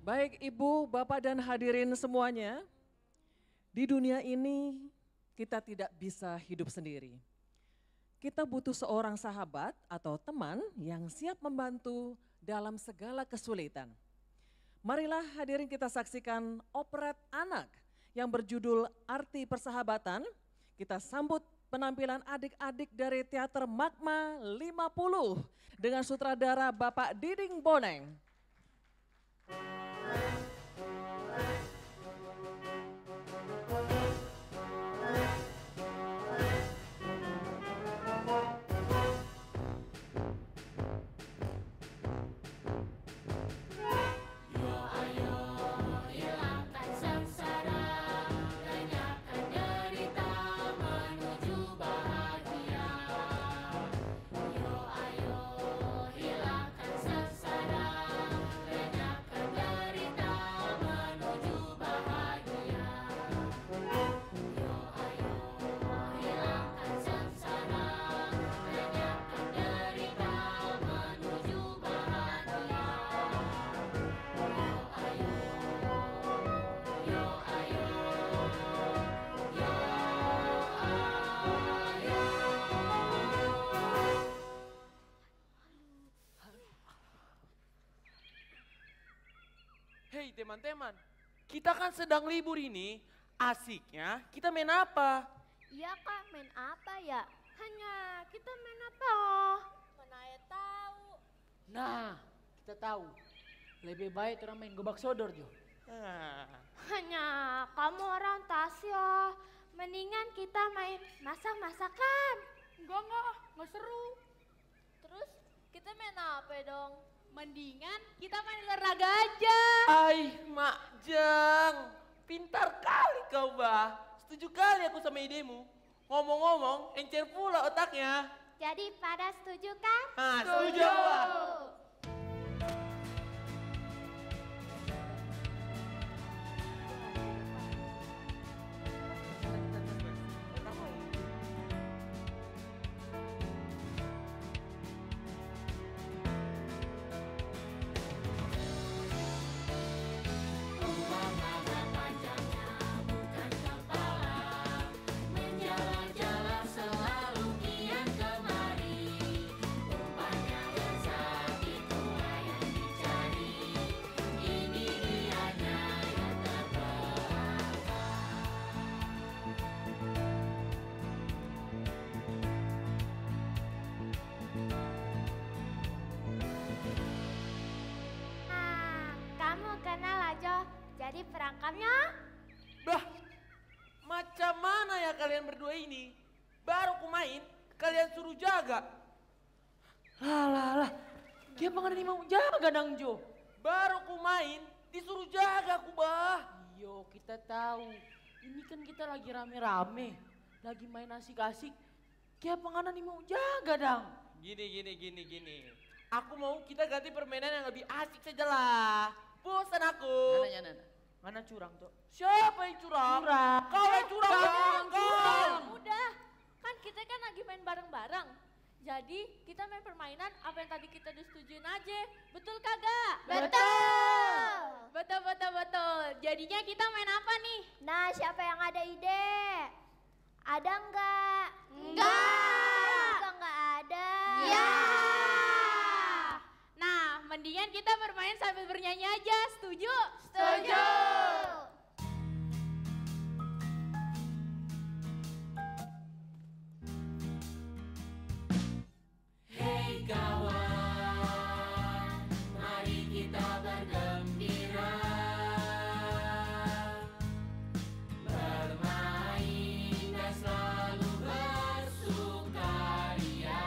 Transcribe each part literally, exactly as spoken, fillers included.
Baik Ibu, Bapak dan hadirin semuanya, di dunia ini kita tidak bisa hidup sendiri. Kita butuh seorang sahabat atau teman yang siap membantu dalam segala kesulitan. Marilah hadirin kita saksikan operet anak yang berjudul Arti Persahabatan. Kita sambut penampilan adik-adik dari Teater Magma lima puluh dengan sutradara Bapak Diding Boneng. Hei teman-teman, kita kan sedang libur ini, asiknya kita main apa? Iya kak, main apa ya? Hanya kita main apa? Mana ya tahu. Nah, kita tahu. Lebih baik orang main gobak sodor, Jo. Ah. Hanya kamu orang Tasya. Mendingan kita main masak-masakan. Enggak, enggak, enggak seru. Terus kita main apa dong? Mendingan kita main olahraga aja. Ai, Mak Jeng, pintar kali kau, Bah. Setuju kali aku sama idemu. Ngomong-ngomong, encer pula otaknya. Jadi pada setuju kan? Ah, setuju, Bah. Jadi perangkapnya? Bah, macam mana ya kalian berdua ini? Baru ku main, kalian suruh jaga. Lah, lah, lah. Dia pengen mau jaga dang, Jo. Baru ku main, disuruh jaga ku, Bah. Yo, kita tahu. Ini kan kita lagi rame-rame. Lagi main asik-asik. Dia pengen mau jaga dang. Gini, gini, gini, gini. Aku mau kita ganti permainan yang lebih asik saja lah. Bosan aku. Mana, mana, mana curang tuh? Siapa yang curang? Curang. Kau yang curang. Udah, Kau. udah. Kan kita kan lagi main bareng-bareng. Jadi kita main permainan apa yang tadi kita disetujuin aja. Betul kagak? Betul. Betul, betul, betul. Jadinya kita main apa nih? Nah, siapa yang ada ide? Ada enggak? Enggak. Juga enggak ada. Ya. Nah, mendingan kita bermain sambil bernyanyi aja. Setuju? Setuju. Hey kawan, mari kita bergembira, bermain dan selalu bersukaria.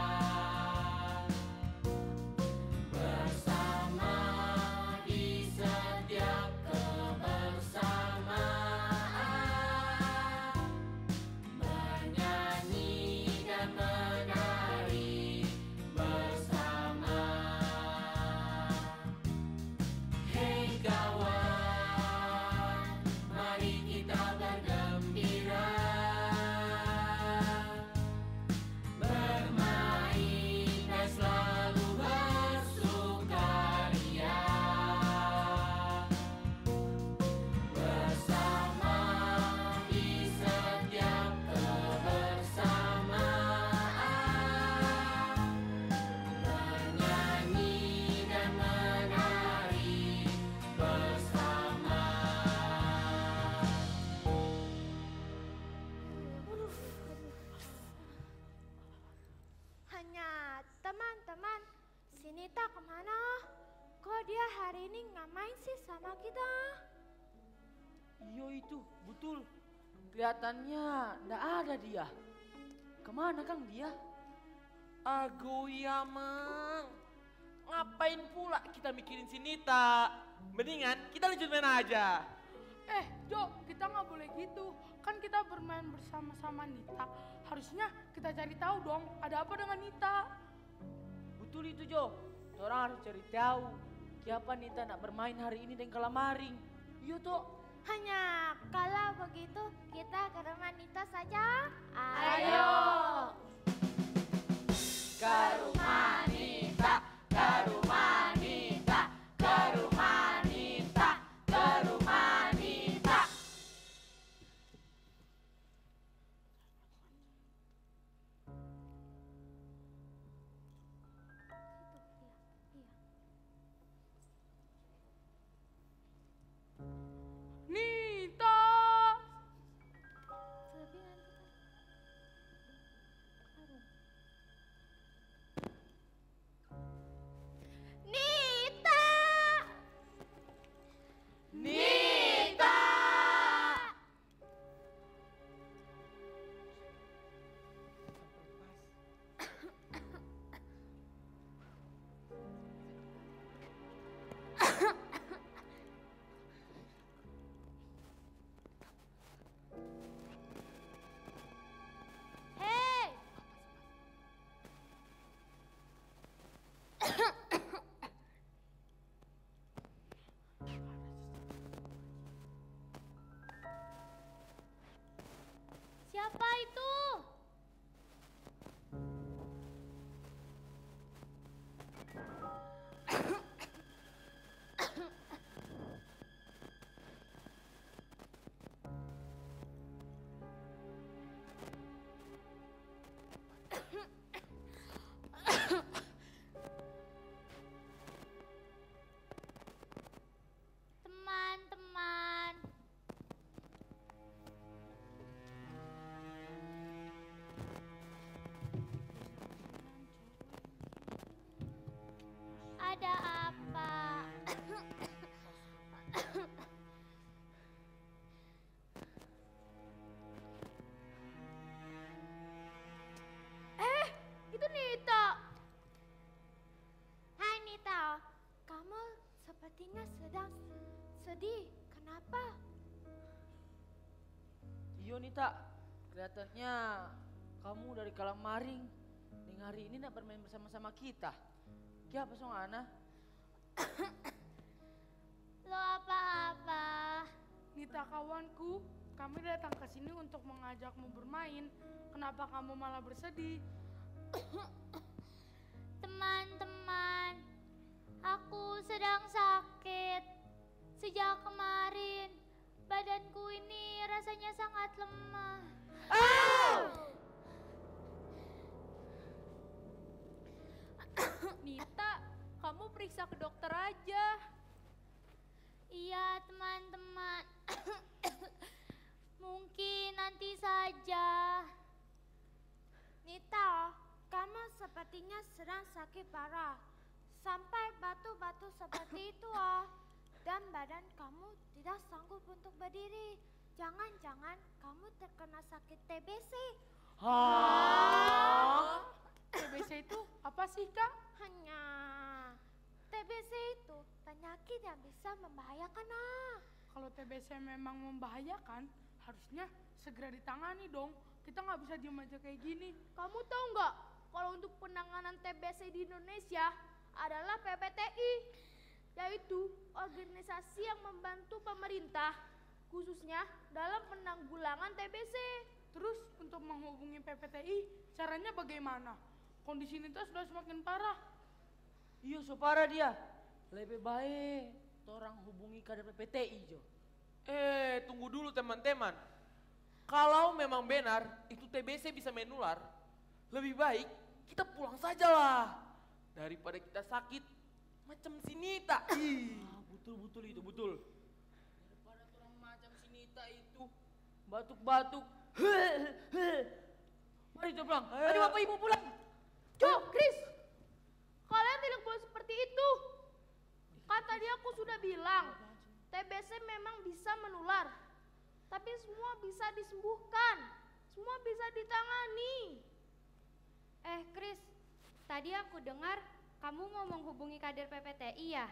Bersama di main sih sama kita? Iyo itu, betul. Kelihatannya ndak ada dia. Kemana Kang dia? Ago ya Mang. Ngapain pula kita mikirin si Nita? Mendingan kita lanjut main aja. Eh Jo, kita nggak boleh gitu. Kan kita bermain bersama-sama Nita. Harusnya kita cari tahu dong ada apa dengan Nita. Betul itu Jo. Orang harus cari tahu. Siapa Nita nak bermain hari ini dengan kalamaring. Iya toh. Hanya kalau begitu kita ke rumah Nita saja. Ayo. Ke rumah Nita, ke rumah Nita, ke rumah Nita, ke rumah Nita. Nita. Nita. Nita. Hei. Siapa itu? Teman-teman. Ada apa? Eh, itu Nita. Hai Nita, kamu sepertinya sedang sedih. Kenapa? Iyo Nita, kelihatannya kamu dari kalamaring. Dan hari ini nak bermain bersama-sama kita. Siapa song Ana? Lo apa-apa? Nita kawanku, kami datang ke sini untuk mengajakmu bermain. Kenapa kamu malah bersedih? Teman-teman, aku sedang sakit. Sejak kemarin, badanku ini rasanya sangat lemah. Nita, kamu periksa ke dokter aja. Iya teman-teman, mungkin nanti saja. Nita, kamu sepertinya sedang sakit parah. Sampai batu-batu seperti itu ah. Dan badan kamu tidak sanggup untuk berdiri. Jangan-jangan kamu terkena sakit T B C. Hah? T B C itu apa sih Kak? Hanya T B C itu penyakit yang bisa membahayakan ah. Kalau T B C memang membahayakan, harusnya segera ditangani dong. Kita nggak bisa diem aja kayak gini. Kamu tahu nggak kalau untuk penanganan T B C di Indonesia adalah P P T I, yaitu organisasi yang membantu pemerintah khususnya dalam penanggulangan T B C. Terus untuk menghubungi P P T I, caranya bagaimana? Kondisi Nita sudah semakin parah. Iya so parah dia. Lebih baik orang hubungi kader P P T I Jo. Eh, tunggu dulu teman-teman. Kalau memang benar itu T B C bisa menular, lebih baik kita pulang saja lah. Daripada kita sakit macam si Nita. Ih. Ah, betul-betul itu, betul. Daripada orang macam si Nita itu batuk-batuk. Mari kita pulang. Mari Bapak Ibu pulang. Jo, Chris, kalian tidak boleh seperti itu. Kan tadi aku sudah bilang, T B C memang bisa menular. Tapi semua bisa disembuhkan. Semua bisa ditangani. Eh, Kris, tadi aku dengar kamu mau menghubungi kader P P T I ya?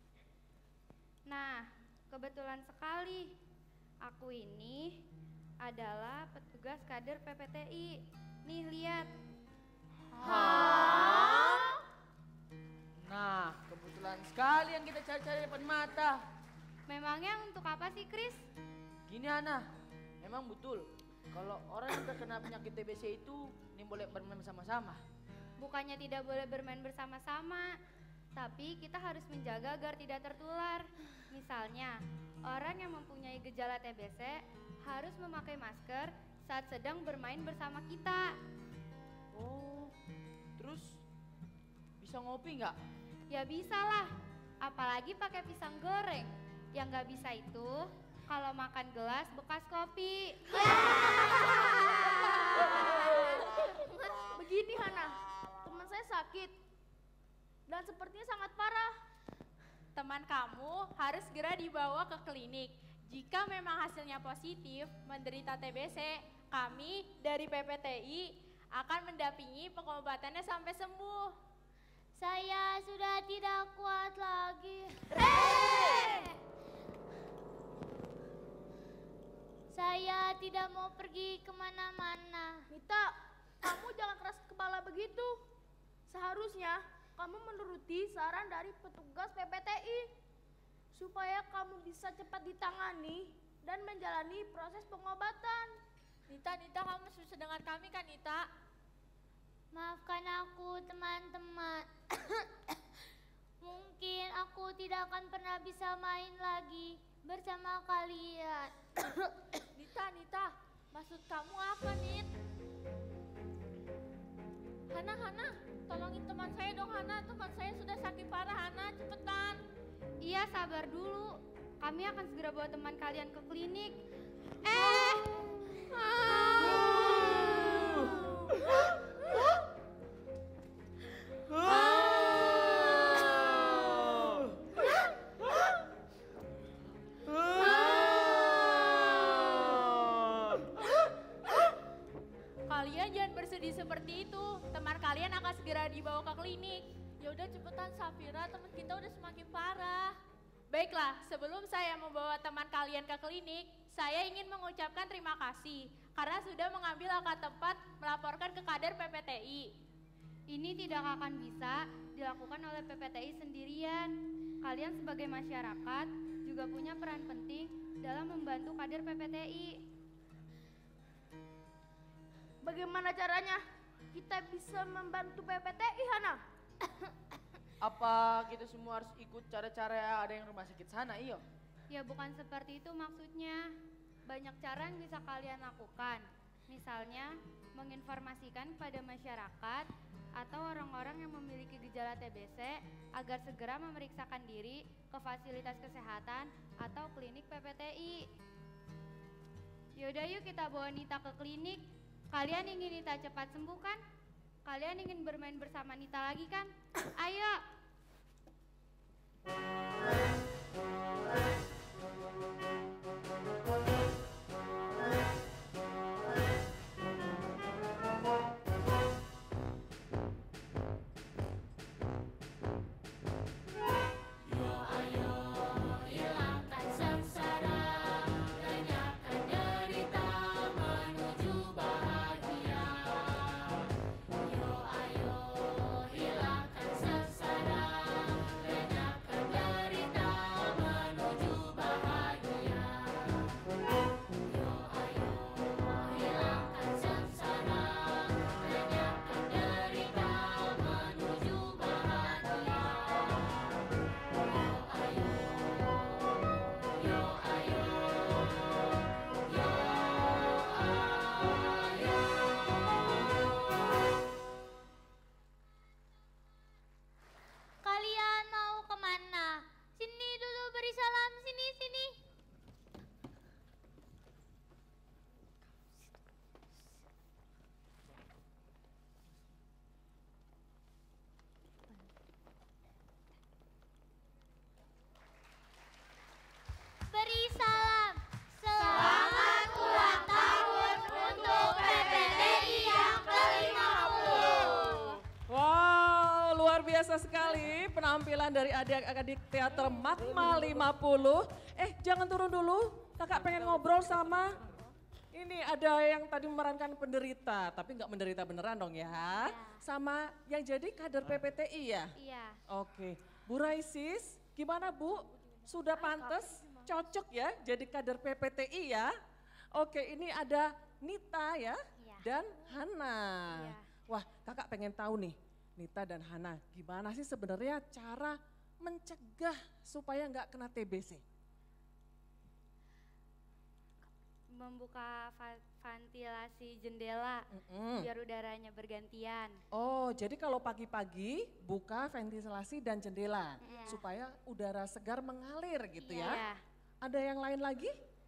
Nah, kebetulan sekali. Aku ini adalah petugas kader P P T I. Nih, lihat. Hah? Nah, kebetulan sekali yang kita cari-cari depan mata. Memangnya untuk apa sih, Kris? Gini Ana, memang betul. Kalau orang yang terkena penyakit T B C itu ini boleh bermain bersama-sama. Bukannya tidak boleh bermain bersama-sama, tapi kita harus menjaga agar tidak tertular. Misalnya, orang yang mempunyai gejala T B C harus memakai masker saat sedang bermain bersama kita. Oh, terus bisa ngopi nggak? Ya bisa lah, apalagi pakai pisang goreng. Yang nggak bisa itu kalau makan gelas bekas kopi. Begini Hana, teman saya sakit dan sepertinya sangat parah. Teman kamu harus segera dibawa ke klinik. Jika memang hasilnya positif menderita T B C, kami dari P P T I akan mendampingi pengobatannya sampai sembuh. Saya sudah tidak kuat lagi. Saya tidak mau pergi kemana-mana. Nita, kamu jangan keras kepala begitu. Seharusnya kamu menuruti saran dari petugas P P T I supaya kamu bisa cepat ditangani dan menjalani proses pengobatan. Nita, Nita, kamu susah dengan kami kan, Nita? Maafkan aku, teman-teman. Mungkin aku tidak akan pernah bisa main lagi bersama kalian. Nita, Nita, maksud kamu apa, Nit? Hana, Hana, tolongin teman saya dong, Hana. Teman saya sudah sakit parah, Hana, cepetan. Iya, sabar dulu. Kami akan segera bawa teman kalian ke klinik. Eh! Kalian jangan bersedih seperti itu. Teman kalian akan segera dibawa ke klinik. Ya udah cepetan, Safira, teman kita udah semakin parah. Baiklah, sebelum saya membawa teman kalian ke klinik, saya ingin mengucapkan terima kasih karena sudah mengambil langkah tepat melaporkan ke kader P P T I. Ini tidak akan bisa dilakukan oleh P P T I sendirian. Kalian sebagai masyarakat juga punya peran penting dalam membantu kader P P T I. Bagaimana caranya kita bisa membantu P P T I, Hana? Apa kita semua harus ikut cara-cara ada yang rumah sakit sana, iyo? Ya bukan seperti itu maksudnya. Banyak cara yang bisa kalian lakukan. Misalnya menginformasikan kepada masyarakat atau orang-orang yang memiliki gejala T B C agar segera memeriksakan diri ke fasilitas kesehatan atau klinik P P T I. Yaudah yuk kita bawa Nita ke klinik. Kalian ingin Nita cepat sembuh kan? Kalian ingin bermain bersama Nita lagi kan? Ayo! Hilangkan sengsara, lenyapkan derita, menuju bahagia. Yo ayo hilangkan sengsara, lenyapkan derita. penampilan dari adik-adik teater Magma lima puluh. Eh jangan turun dulu, kakak pengen ngobrol sama, ini ada yang tadi memerankan penderita, tapi nggak menderita beneran dong ya. Sama yang jadi kader P P T I ya? Iya. Oke, Bu Raisis gimana Bu? Sudah pantas, cocok ya jadi kader P P T I ya? Oke, ini ada Nita ya Iya. dan Hana. Iya. Wah kakak pengen tahu nih, Nita dan Hana, gimana sih sebenarnya cara mencegah supaya nggak kena T B C? Membuka va- ventilasi jendela Mm-mm. biar udaranya bergantian. Oh, jadi kalau pagi-pagi buka ventilasi dan jendela Iya. supaya udara segar mengalir gitu ya. Iya. Ada yang lain lagi?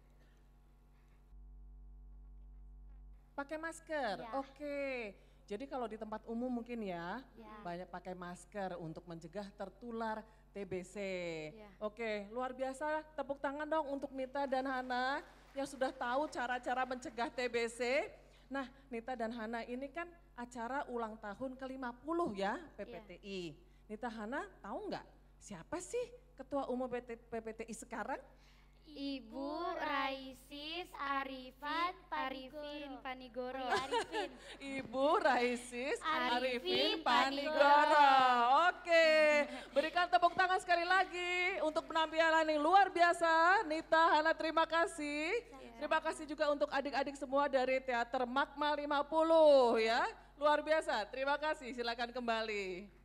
Pakai masker. Iya. Oke. Jadi kalau di tempat umum mungkin ya, Iya. banyak pakai masker untuk mencegah tertular T B C. Iya. Oke, luar biasa. Tepuk tangan dong untuk Nita dan Hana yang sudah tahu cara-cara mencegah T B C. Nah, Nita dan Hana ini kan acara ulang tahun ke lima puluh ya P P T I. Nita, Hana tahu nggak siapa sih Ketua Umum P P T I sekarang? Ibu Raisis Arifin Arifin Panigoro. Arifin. Ibu Raisis Arifin Arifin Panigoro. Oke, berikan tepuk tangan sekali lagi untuk penampilan yang luar biasa. Nita, Hana terima kasih. Terima kasih juga untuk adik-adik semua dari Teater Magma lima puluh ya. Luar biasa, terima kasih, silakan kembali.